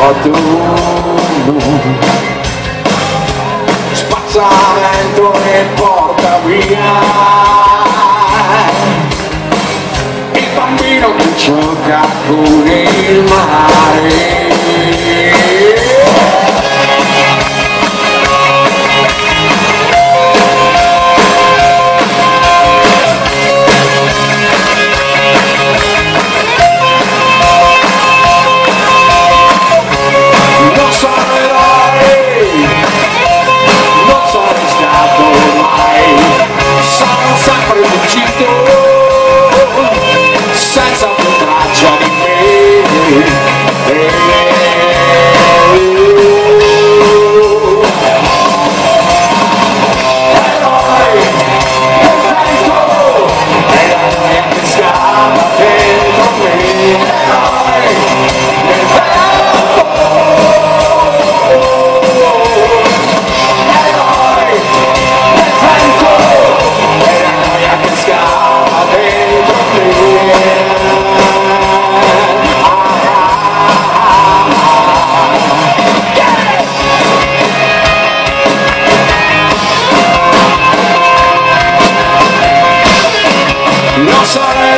autunno, spazzamento e porta via il bambino che gioca con il mare. Senza più traccia di me, eroe del vento e la noia che scava dentro me, eroe del vento, eroe del vento e la noia che scava dentro me. Non sarei